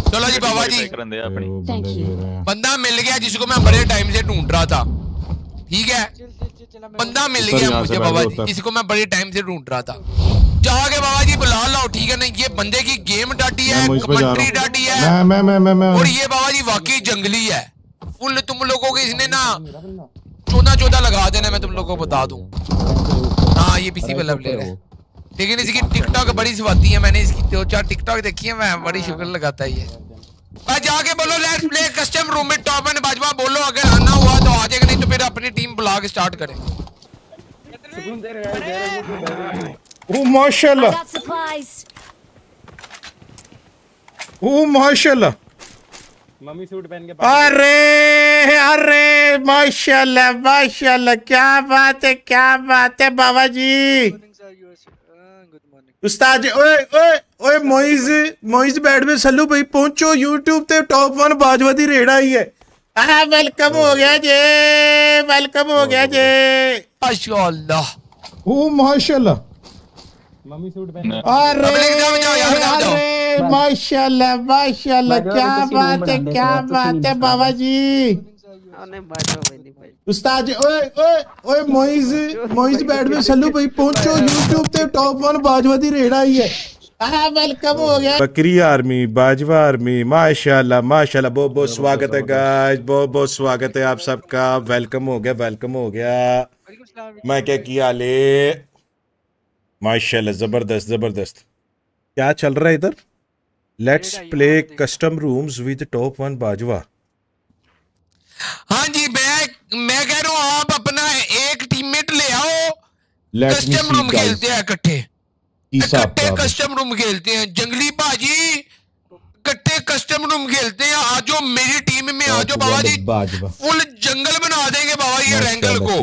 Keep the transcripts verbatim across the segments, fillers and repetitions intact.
चलो जी बाबा जी, बंदा मिल गया जिसको मैं बड़े टाइम से ढूंढ रहा था। ठीक है, बंदा मिल गया मुझे बाबा जी, जिसको मैं बड़े टाइम से ढूंढ रहा था। जाके बाबा जी बुला लाओ, ठीक है ना। ये बंदे की गेम डाटी है, कमेंट्री डाटी है, मैं, मैं, मैं, मैं, मैं। और ये बाबा जी वाकई जंगली है फुल। तुम लोगों को इसने ना चौदह चौदह लगा देना, मैं तुम लोगों को बता दूं। हाँ ये पीसी वाला प्लेयर है, लेकिन इसकी टिकटॉक बड़ी स्वादी है। मैंने इसकी दो चार टिकटॉक देखी है, मैं बड़ी शुक्र लगाता है ये। भाई जाके बोलो लेट्स प्ले कस्टम रूम में टॉप एंड बाजवा बोलो, अगर आना हुआ तो आ जाएगा, नहीं तो फिर अपनी टीम बुला के स्टार्ट करें। ओ माशाल्लाह, ओ माशाल्लाह, मम्मी सूट पहन के। अरे अरे माशाल्लाह माशाल्लाह, क्या बात है, क्या बात है बाबा जी। उस्ताद जी, ओए ओए ओए मोइज मोइज बैठ में सल्लू भाई पहुंचो यूट्यूब पे टॉप वन बाजवा दी रेड आई है। हाँ वेलकम हो गया जे, वेलकम हो गया जे। माशाल्लाह, ओ माशाल्लाह, मम्मी सूट पहन। अरे अरे माशाल्लाह माशाल्लाह, क्या बात है, क्या बात है बाबा जी। उस्ताद जी, ओए ओए ओए मोइज मोइज बैठ में सल्लू भाई पहुंचो यूट्यूब पे टॉप वन बाजवा दी रेड आई है। हाँ वेलकम हो गया। बकरी आर्मी, बाजवा आर्मी, माशाल्लाह माशाल्लाह, बहुत बहुत स्वागत है गाइस, बहुत बहुत स्वागत है आप सबका। वेलकम हो गया, वेलकम हो गया। मैं क्या किया ले, माशाल्लाह, जबरदस्त जबरदस्त। क्या चल रहा है इधर? Let's play custom rooms with top one Bajwa. हाँ जी, मैं मैं कह रहा हूँ आप अपना एक टीममेट ले आओ, कस्टम रूम खेलते हैं इकट्ठे, इकट्ठे कस्टम रूम खेलते हैं। जंगली बाजी इकट्ठे कस्टम रूम खेलते हैं। आ जाओ मेरी टीम में, आ जाओ बाबा जी, फुल जंगल बना देंगे बाबा ये रैंगल को।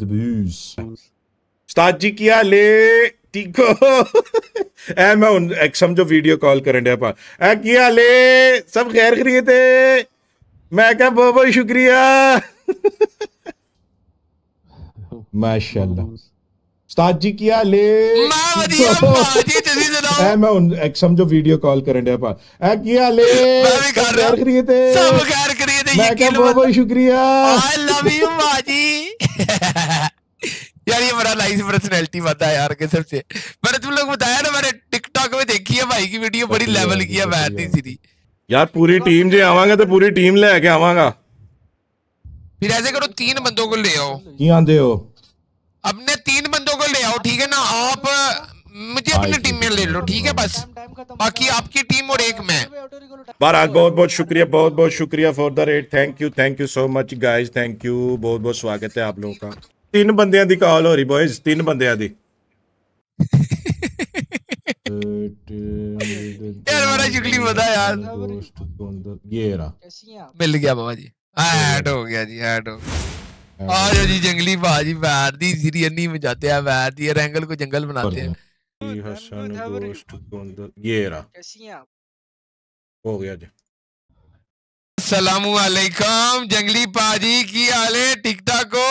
उस्ताद जी किया ले, ठीक हो? ए मैं उन एक समझो वीडियो कॉल करन दे पा ए किया ले, सब खैर खरीद है? मैं क्या बहुत बहुत शुक्रिया। माशाल्लाह उस्ताद जी किया ले, ए मैं उन एक समझो वीडियो कॉल करन दे पा ए किया ले, सब खैर खरीद है? सब खैर खरीद है, मैं क्या बहुत बहुत शुक्रिया। आई लव यू बाजी। यार ये बड़ा नाइस पर्सनैलिटी बता है यार कसम से। मैंने तुम लोग बताया ना, मैंने टिकटॉक में देखी है भाई की वीडियो, बड़ी लेवल की है बैठी सीधी। यार पूरी टीम जे आवांगा तो पूरी टीम लेके आवांगा। फिर ऐसे करो, तीन बंदों को ले आओ। क्या आंदे हो? अपने तीन बंदों को ले आओ, ठीक है ना। आप मुझे अपनी टीम में ले लो, ठीक है, बस बाकी आपकी टीम और एक मैं। बहरहाल बहुत बहुत शुक्रिया, बहुत बहुत शुक्रिया for the rate. Thank you, thank you so much guys, thank you, बहुत बहुत स्वागत है आप लोगों का। तीन बंदियां दी कॉल हो रही बॉयज, तीन बंदियां दी। यार बड़ा शुक्ली बता यार, ये रहा मिल गया बाबा जी, ऐड हो गया जी, ऐड हो गया। आ जाओ जी जंगली बाजी, बैर दी सीरियनी में जाते हैं, बैर दी रैंगल को जंगल बनाते हैं। ये रहा हो गया जी। अस्सलामु अलैकुम जंगली पाजी की हाले टिकटॉक को।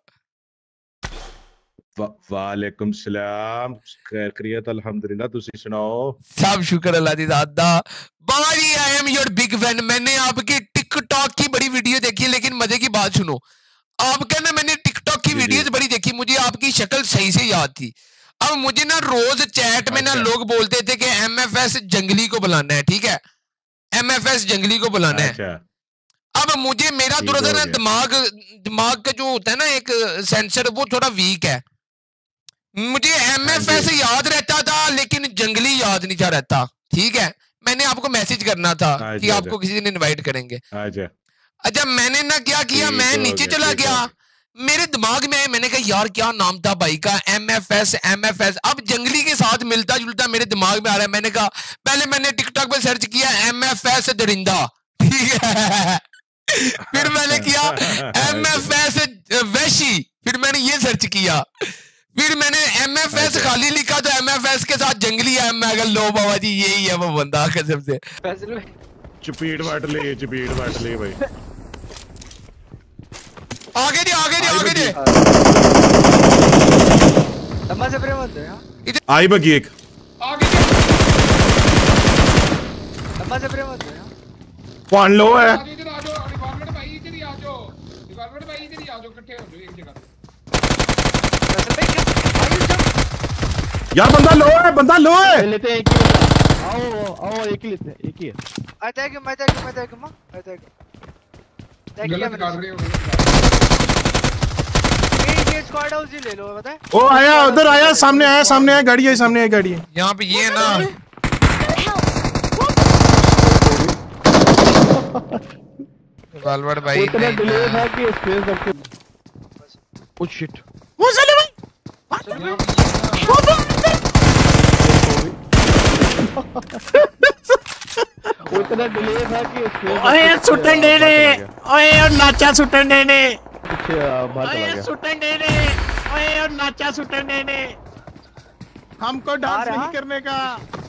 वालेकुम सलाम, खैर खैरियत अल्हम्दुलिल्लाह, तुसी सुनाओ? सब शुक्र अल्लाह दी ज़ात दा। बाबा जी I am your big fan. मैंने आपकी टिकटॉक की बड़ी वीडियो देखी है, लेकिन मजे की बात सुनो, आपका ना मैंने टिकटॉक की वीडियोस बड़ी देखी, मुझे आपकी शक्ल सही से याद थी। अब मुझे ना रोज चैट में ना लोग बोलते थे कि एमएफएस जंगली को बुलाना है, ठीक है, एमएफएस जंगली को बुलाना है। अब मुझे मेरा थोड़ा सा ना दिमाग दिमाग का जो होता है ना एक सेंसर, वो थोड़ा वीक है। मुझे एमएफएस याद रहता था लेकिन जंगली याद नहीं था रहता, ठीक है। मैंने आपको मैसेज करना था कि आपको किसी दिन इनवाइट करेंगे। अच्छा मैंने ना क्या किया, मैं नीचे चला गया, मेरे दिमाग में आया, मैंने कहा यार क्या नाम था भाई का, एमएफएस एमएफएस। अब जंगली के साथ मिलता जुलता मेरे दिमाग में आ रहा है। मैंने कहा पहले मैंने टिकटॉक पे सर्च किया एमएफएस दरिंदा, ठीक है। फिर मैंने किया एमएफएस वैशी, फिर मैंने ये सर्च किया, फिर मैंने एमएफएस खाली लिखा तो एमएफएस के साथ जंगली है। मैं कहा लो बाबा जी यही है वो बंदा, कसम से। चपीट वाट ले, चपीट वाट ले भाई। आगे दे, आगे दे, आगे दे। तम्मा से प्रेम होता है। आई बगी एक। आगे दे। तम्मा से प्रेम होता है। वन लो है यार, बंदा लो है, बंदा लो है। लेते हैं एक ही, आओ आओ एक ही लेते हैं, एक ही है। I take him, I take him, I take him, I take गलत कर रहे हो। ये ये स्क्वाड हाउस ही ले लो, पता है। ओ आया, उधर आया, सामने आया, सामने आया, गाड़ी है, सामने है, गाड़ी है। यहाँ पे ये ना वालवर्ड भाई इतना डिले था कि स्पेस रखे। ओ शिट, वो चले भाई, वो इतना डिले था कि स्पेस। ओए सुटन दे दे, ओए और नाचा सुटन दे दे, पीछे बाहर चला गया। सुटन दे दे, ओए और नाचा सुटन दे दे, हमको डांस नहीं करने का।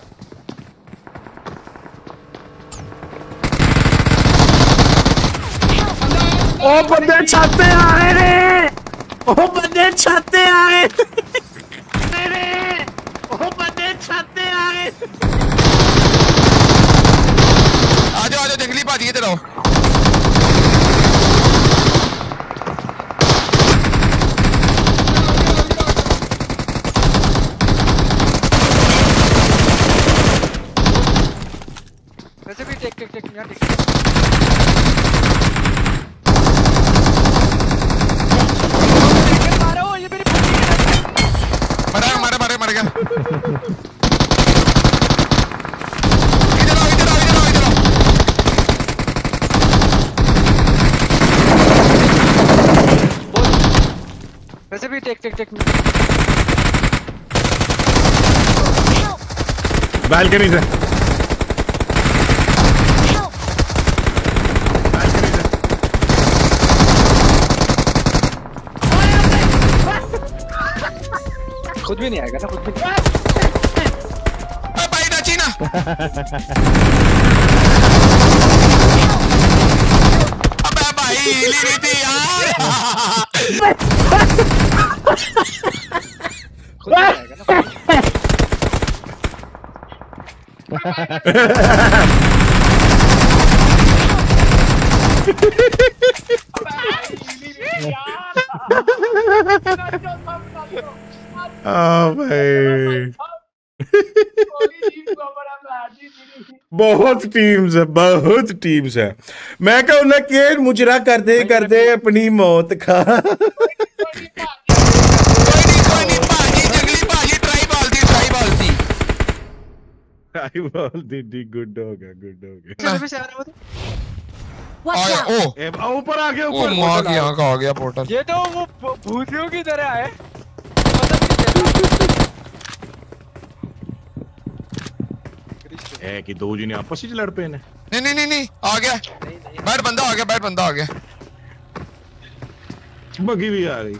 ओ बंदे छाते आ रहे रे, ओ बंदे छाते आ रहे रे, ओ बंदे छाते आ रहे। आजो आजो जंगली भाजी इधर आओ। वैसे भी टेक टेक टेक यहाँ टेक। मारो, ये मेरी पुट्टी है। मरा मरा मरा मर गया। इधर आओ इधर आओ इधर आओ इधर आओ। वैसे भी टेक टेक टेक। बालकनी से खुद भी नहीं आएगा ना, खुद भी नहीं। भाई नची ना। अबे भाई हिली नहीं थी यार। खुद भी नहीं आएगा ना। ओ भाई बहुत टीम्स है, बहुत टीम्स है। मैं कहूँ ना कि मुजरा कर दे कर दे अपनी मौत का। कोई नहीं कोई नहीं भाजी, जंगली भाजी ट्राई बॉल दी, ट्राई बॉल दी, ट्राई बॉल दी दी। गुड हो गया, गुड हो गया। चलो भी सेवन है वो तो। आया ओ ए, ऊपर आ गया, ओ ऊपर मां की यहाँ का आ गया पोर्टल। ये तो वो भूतियों की तरह है। है कि दो जी ने आपस में लड़ पे ने। नहीं नहीं नहीं नहीं आ गया, बैठ बंदा आ गया, बैठ बंदा आ गया। बगी भी आ गई।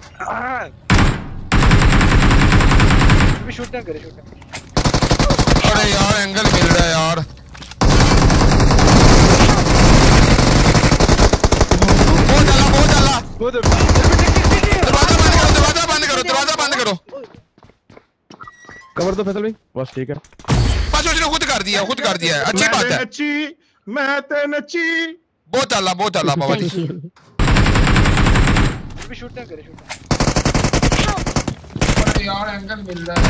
भी शूट ना करे, शूट ना। अरे यार एंगल मिल रहा है यार। बहुत डाला बहुत डाला। दरवाजा बंद करो, दरवाजा बंद करो, दरवाजा बंद करो। कवर दो फैसल भाई, बस ठीक है। बस उसने खुद कर दिया, खुद कर दिया, अच्छी बात है। नची मैं ते नची। बहुत डाला बहुत डाला बाबा जी। भी शूट ना करे, शूट ना। अरे यार एंगल मिल रहा है।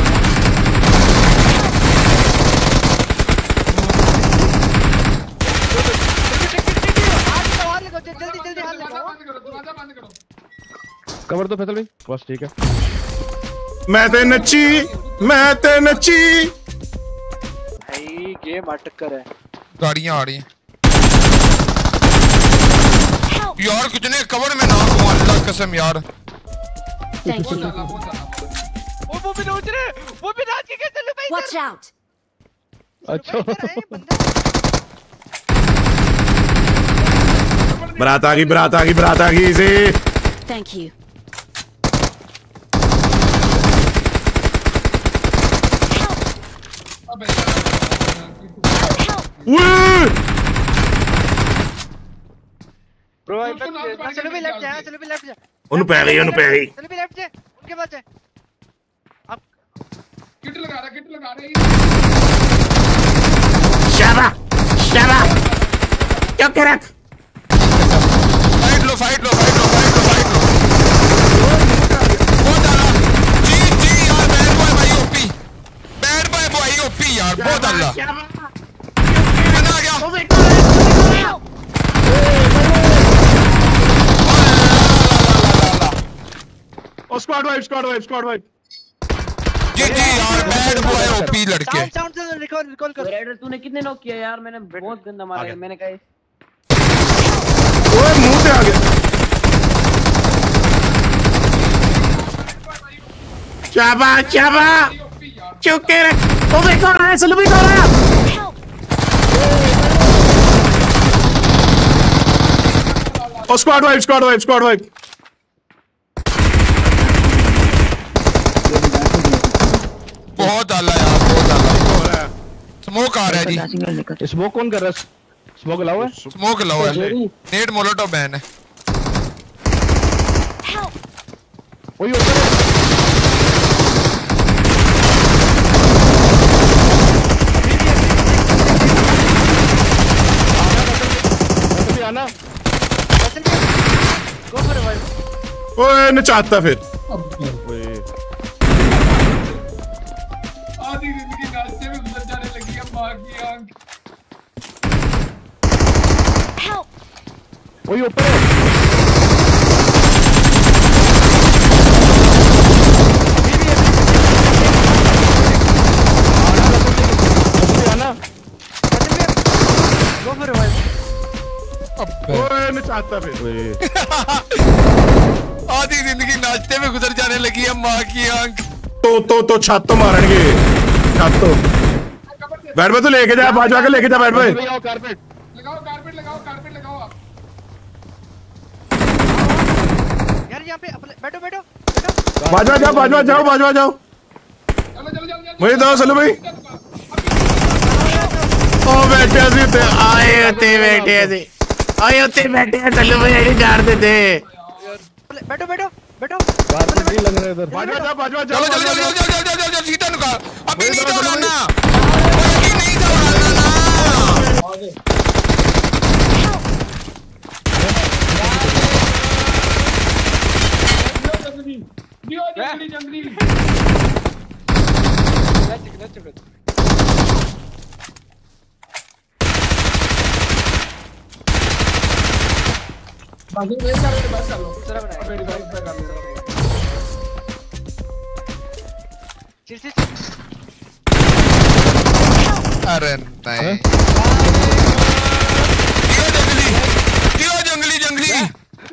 जल्दी जल्दी हाथ लगाओ। दरवाजा बंद करो। कवर दो फैसल भाई, बस ठीक है। मैं ते नची मैं ते नची। भाई गेम अटक कर है। गाड़ियां आ रही हैं यार, कितने कवर में नाक हूं अल्लाह कसम यार। Thank you. वो वो भी नोच रहे, वो भी नाच के कैसे लो भाई। Watch out. अच्छा बारात आ गई, बारात आ गई, बारात आ गई इसे। Thank you. Bro I back. चलो भी लेफ्ट जा, चलो भी लेफ्ट जा। ਉਹਨੂੰ ਪੈ ਗਈ, ਉਹਨੂੰ ਪੈ ਗਈ। चलो भी लेफ्ट जा, उनके पास जा। अब किट लगा रहा, किट लगा रहा है। शाबा शाबा क्या चौके रख। फाइट लो फाइट लो फाइट लो फाइट लो फाइट लो। बहुत आला जी जी यार बैड बॉय भाई ओपी बैड बॉय भाई ओपी यार बहुत आला बना गया। ओ squad wipe squad wipe squad wipe जी जी यार बैड बॉय ओपी लड़के। साउंड साउंड से रिकॉल रिकॉल कर। रेडर तूने कितने नॉक किया यार? मैंने बहुत गंदा मारा है। मैंने कहा ओए मुंह पे आ गया। चाबा चाबा चुके रख। ओ देखो आ रहा है सलूबी को आ रहा है। ओ squad wipe squad wipe squad wipe. बहुत आला यार बहुत आला। स्मोक आ रहा है जी। स्मोक कौन कर रहा है? स्मोक लाओ है। स्मोक लाओ है। नेट मोलोटो बैन है। वही ऊपर है। अभी आना। Go for a wide. ओए नचाता फिर। आधी जिंदगी नाश्ते में गुजर जाने लगी है माँ की आंख। वही ऊपर है। आना गो फॉर अ वाइड। ओए नचाता फिर। आधी जिंदगी नाश्ते में गुजर जाने लगी है माँ की आंख। तो तो तो छत तो मारेंगे छत तो। बैठ में तो लेके जा बाजवा के लेके जा बैठ में। लगाओ कारपेट। लगाओ कारपेट लगाओ कारपेट लगाओ आप। यार यहाँ पे बैठो बैठो बैठो। बाजवा जाओ बाजवा जाओ बाजवा जाओ। चलो चलो चलो मुझे दो सलू भाई। ओ बैठे सी ते आए ते बैठे सी आए ते बैठे सलू भाई ऐडी जान दे दे। बैठो बैठो बैठो। कारपेट नहीं लग रहा है इधर। बाजवा जाओ बाजवा जाओ। चलो चलो चलो चलो चलो चलो चलो सीधा नुका। अभी नहीं दौड़ाना अभी नहीं दौड़ाना ना। दियो जंगली जंगली। बाकी वेट कर लो बस कर लो। दूसरा बनाया। मेरी बाइक पे कर लो। चिर चिर। अरे नहीं दियो जंगली दियो जंगली जंगली।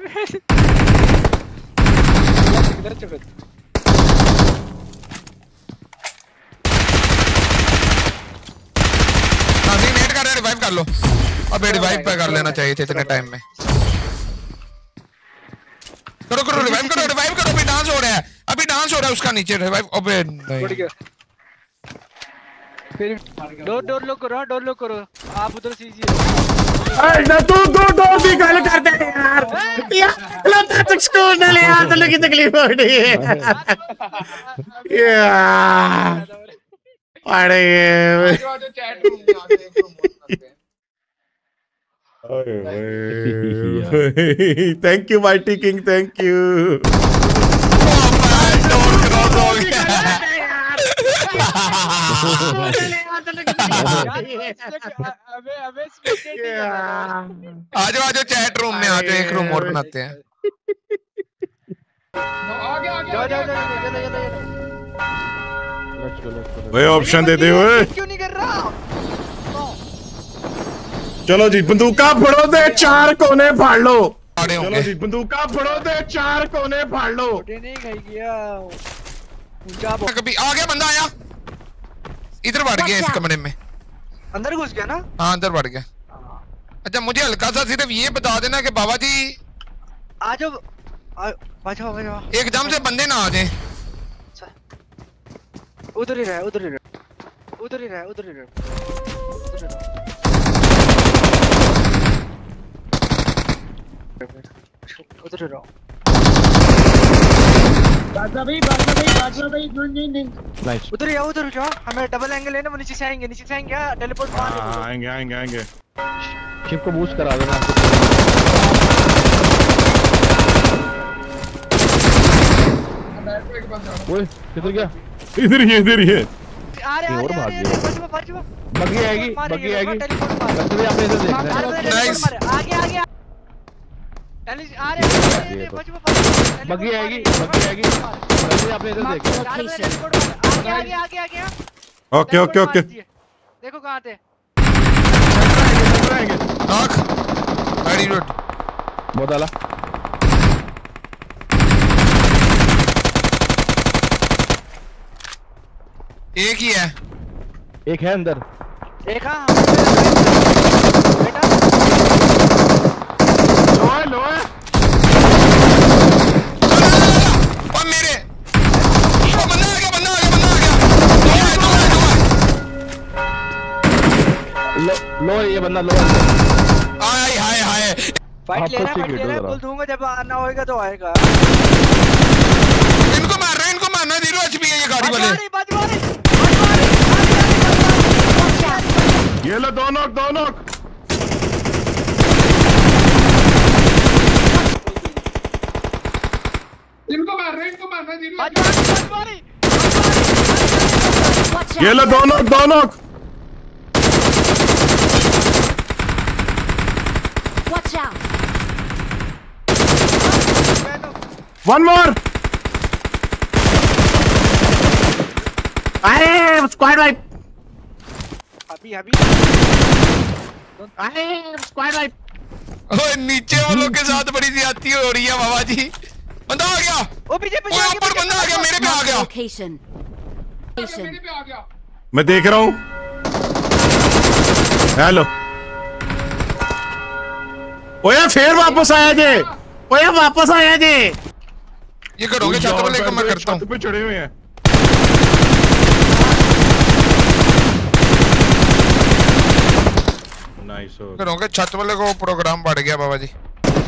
नेट कर रिवाइव कर लो। अबे रिवाइव पे कर लेना चाहिए थे इतने टाइम में। करो करो रिवाइव करो रिवाइव करो। अभी डांस हो रहा है अभी डांस हो रहा है उसका नीचे रिवाइव। अबे नहीं फिर डोर डोर लॉक करो डोर लॉक करो। आप उधर से कीजिए। अरे तू तू डोर की गल करते है यार। यार लो तक स्कूल ना ले यार तो की तकलीफ हो रही है यार। अरे जो जो चैट रूम में आके एक रूम करते हैं। Thank you mighty king thank you. आजो आजो चैट रूम में आजो एक रूम और बनाते हैं। आगे आगे जाओ जाओ जाओ चलो चलो चलो। भाई ऑप्शन दे दे ओए। क्यों नहीं कर रहा? चलो जी बंदूका फड़ो दे चार कोने फाड़ लो। चलो चलो जी बंदूका फड़ो दे चार कोने फाड़ लो। नहीं खाई गया उनका। कभी आ गया बंदा आया इधर बढ़ गया इस कमरे में। अंदर घुस गया ना? हाँ अंदर बढ़ गया। अच्छा मुझे हल्का सा सिर्फ ये बता देना कि बाबा जी आ जाओ आ जाओ आ जाओ। एकदम से बंदे ना आ जाए। उधर ही रहे उधर ही रहे उधर ही रहे उधर ही रहे उधर ही रहो। बाजवा भाई बाजवा भाई बाजवा भाई नहीं नहीं नाइस। उधर ही आओ उधर जाओ। हमें डबल एंगल है ना वो नीचे से आएंगे नीचे से आएंगे टेलीपोर्ट मार आएंगे आएंगे आएंगे। शिप को बूस्ट करा देना। ओए किधर गया? इधर ही इधर ही है। आ रहे और आ भाग रहे गया। बचवा बचवा बग्गी आएगी, बग्गी आएगी। वैसे भी आपने इधर देखना है। नाइस। आगे आगे टेली आ रहे बचवा बचवा बग्गी आएगी, बग्गी आएगी। वैसे भी आपने इधर देखना है। Location. आगे आगे आगे आगे ओके ओके ओके। देखो कहां थे। Knock very good. बहुत आला। एक ही है। एक है अंदर। एक हां बेटा लो है लो है। और मेरे ओ बंदा आ गया बंदा आ गया बंदा आ गया। दो है दो है दो है। लो लो ये बंदा लो है। हाय हाय हाय। फाइट ले रहा आपको फाइट ले रहा चाहिए बोल दूंगा जब आना होएगा तो आएगा। इनको मार रहा है इनको मारना। जीरो एचपी है ये गाड़ी वाले। बचवा रही ये लो दो नॉक दो नॉक। इनको मार रहे इनको मारना जीरो। बचवा रही Watch ये out. लो दो नॉक दो knock. Watch out. One more. अरे स्क्वाड वाइप। अभी अभी अरे स्क्वाड वाइप। ओए नीचे वालों के साथ बड़ी ज्यादती हो रही है बाबा जी। बंदा आ गया। ओ पीछे पीछे ओए ऊपर बंदा आ गया मेरे पे आ गया। Location. Location. मेरे पे आ गया। मैं देख रहा हूँ। हेलो। ओए फिर वापस आया जे। ओए वापस आया जे। ये करोगे छत पर लेकर मैं करता हूँ। छत पे चढ़े हुए हैं। नाइस हो। करोगे छत वाले को प्रोग्राम बढ़ गया बाबा जी।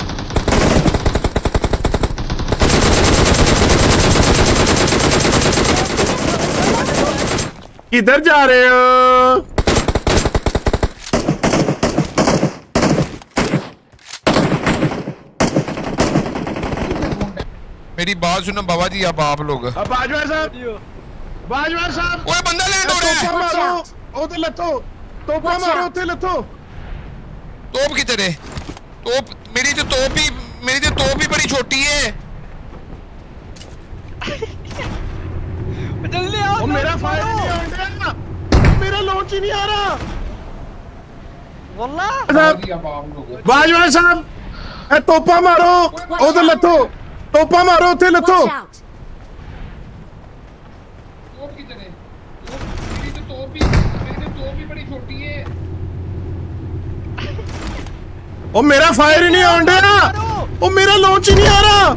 किधर जा रहे हो? मेरी बात सुनो बाबा जी अब आप लोग। अब बाजवा साहब बाजवा साहब। ओए बंदा लैंड हो रहा है। तोपा मारो ओते लथो तोपा मारो ओते लथो। तोप किधर है? तोप मेरी तो तोप ही मेरी तो तोप ही बड़ी छोटी है। जल्दी आओ। ओ मेरा फायर नहीं आ रहा। मेरा लॉन्च ही नहीं आ रहा। वल्लाह दिया बाप लोग। बाजवा साहब ए तोपा मारो ओते लथो तोपा मारो ओते लथो। Watch out. तोप किधर है? तोप मेरी तो तोप ही मेरी तो तोप ही बड़ी छोटी है। ओ मेरा फायर ही नहीं आ रहा। ओ मेरा लॉन्च ही नहीं आ रहा।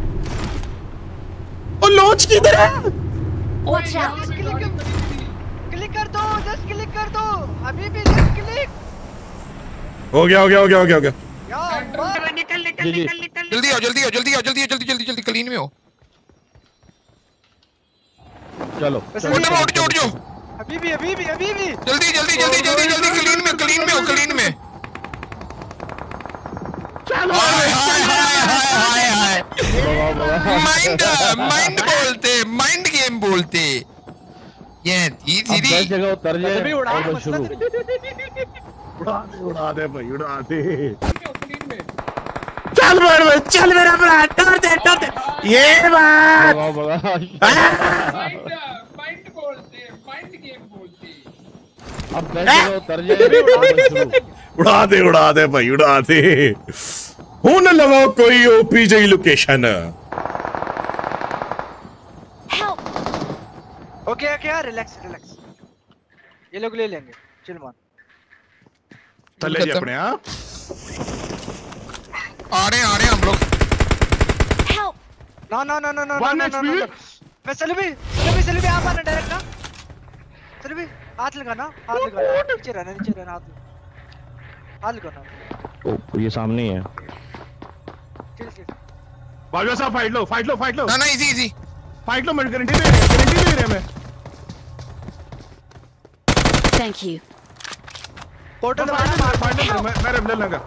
ओ लॉन्च किधर है? Watch out. क्लिक कर दो जस्ट क्लिक कर दो अभी भी जस्ट क्लिक। हो गया हो गया हो गया हो गया हो गया। यार निकल निकल जी, जी। निकल निकल जल्दी आओ जल्दी आओ जल्दी आओ जल्दी जल्दी जल्दी जल्दी क्लीन में हो। चलो उठ जाओ उठ जाओ उठ जाओ। अभी भी अभी भी अभी भी जल्दी जल्दी जल्दी जल्दी जल्दी क्लीन में क्लीन में हो क्लीन में। हाय हाय हाय हाय हाय। माइंड माइंड बोलते माइंड गेम बोलते। ये धीरे अब दस धीरे जगह उतर जाए अभी उड़ा और बस शुरू। उड़ा दे उड़ा दे भाई उड़ा दे। क्लीन में। चल मेरे भाई चल मेरा भरा टोर दे टोर दे। ये बात भगा भगा। माइंड माइंड बोलते माइंड गेम बोलते। अब दस जगह उतर जाए और बस शुरू। उड़ा दे उड़ा दे भाई उड़ा दे। हूं न लगाओ कोई ओपी जी location. Help. Okay okay relax relax ये लोग ले लेंगे चिल मान। चले जी अपने हाँ। आ रहे हैं आ रहे हैं हम लोग। Help. No no no no no One no H P? No no मैं चल भी चल भी चल भी आप आना डायरेक्ट ना। चल भी हाथ लगाना हाथ लगाना नीचे रहना नीचे रहना हाथ हाथ लगाना। ओ ये सामने ही है। चिल चिल बाजवा साहब फाइट लो फाइट लो फाइट लो ना ना इजी इजी। फाइट लो मैं गारंटी दे रहा हूं गारंटी दे रहा हूं मैं। Thank you. पोर्टल मेरे ले लगा।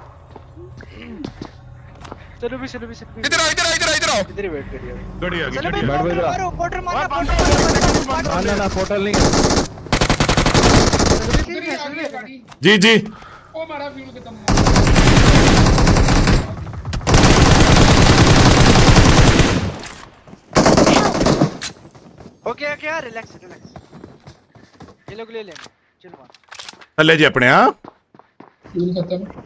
चलो भी चलो भी चलो भी इधर आओ इधर आओ इधर आओ इधर आओ इधर ही वेट करिए गड़ी आ गई, चलो भी गड़ी आ गई। पोर्टल मारो पोर्टल मारो ना ना ना पोर्टल नहीं है। उधर ही आ गई है गाड़ी। जी जी ओ हमारा फ्यूल खत्म हो ओके ओके यार रिलैक्स रिलैक्स ये लोग ले लेंगे चल मार थल्ले जी अपने। हाँ फ्यूल खत्म।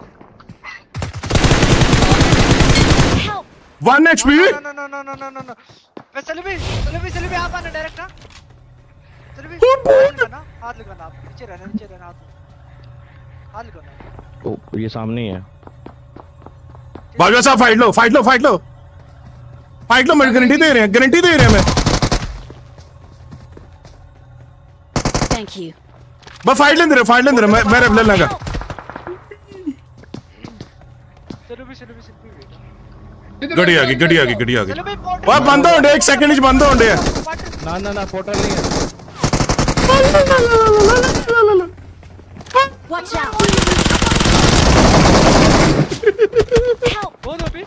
Help! One HP. No no no no no no no no पे चलो भी चलो भी चलो भी आप आना डायरेक्ट ना चलो भी हाथ लगाना हाथ लगाना आप नीचे रहना नीचे रहना हाथ हाथ लगाना ओ ये सामने ही है। बाजवा साहब फाइट लो फाइट लो फाइट लो फाइट लो, मैं गारंटी दे रहे हैं गारंटी दे रहे हैं मैं। Thank you. बस फाइट लेंदे रहे फाइट लेंदे रहे मैं मेरे ले लगा। चलो भी चलो भी चलो भी गड़ी आ गई गड़ी आ गई गड़ी आ गई। चलो भी पोर्टल ओए बंद होंडे एक सेकंड च बंद होंडे। ना ना ना पोर्टल नहीं है। Watch out! Help! वो दो भी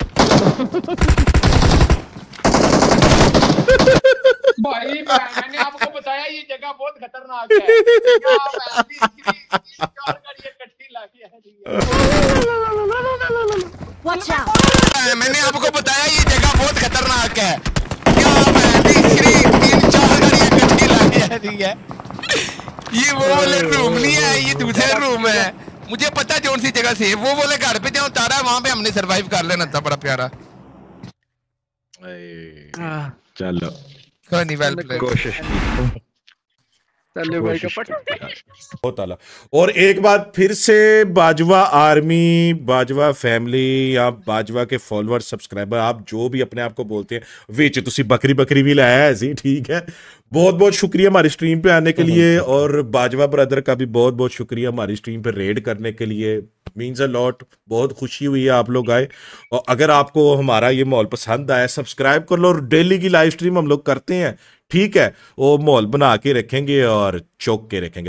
भाई मैंने आपको बताया ये जगह बहुत खतरनाक है। क्या आप ऐसी चार गाड़ियां इकट्ठी लाके आ रही है। Watch out! मैंने आपको बताया ये जगह बहुत खतरनाक है। क्या आप तीसरी तीन चार गाड़ियां इकट्ठी लाके आ रही है। ये वो वाले रूम नहीं है, ये दूसरा रूम है। मुझे पता है कौन सी जगह से वो वाले घर पे जहाँ उतारा है वहां पे हमने सरवाइव कर लेना था। बड़ा प्यारा। चलो कोई नहीं, वेल प्लेड। कोशिश की चलो भाई का पट बहुत आला। और एक बात फिर से बाजवा आर्मी, बाजवा फैमिली या बाजवा के फॉलोअर सब्सक्राइबर, आप जो भी अपने आप को बोलते हैं, विच तुसी बकरी बकरी भी लाया है ऐसी, ठीक है। बहुत बहुत शुक्रिया हमारी स्ट्रीम पे आने के लिए, और बाजवा ब्रदर का भी बहुत बहुत शुक्रिया हमारी स्ट्रीम पे रेड करने के लिए। मीन्स अ लॉट, बहुत खुशी हुई है आप लोग आए। और अगर आपको हमारा ये माहौल पसंद आया, सब्सक्राइब कर लो। और डेली की लाइव स्ट्रीम हम लोग करते हैं, ठीक है। वो माहौल बना के रखेंगे और चौक के रखेंगे।